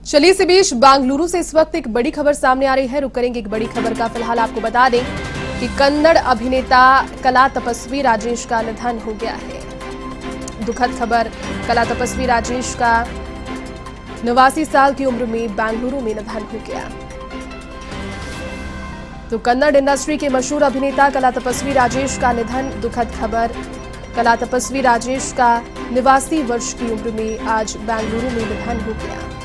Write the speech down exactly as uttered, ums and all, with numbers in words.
चलिए इसी बीच बेंगलुरु से इस वक्त एक बड़ी खबर सामने आ रही है। रुक करेंगे एक बड़ी खबर का। फिलहाल आपको बता दें कि कन्नड़ अभिनेता कला तपस्वी राजेश का निधन हो गया है। दुखद खबर, कला तपस्वी राजेश का नवासी साल की उम्र में बेंगलुरु में निधन हो गया। तो कन्नड़ इंडस्ट्री के मशहूर अभिनेता कला तपस्वी राजेश का निधन, दुखद खबर। कला तपस्वी राजेश का नवासी वर्ष की उम्र में आज बेंगलुरु में निधन हो गया।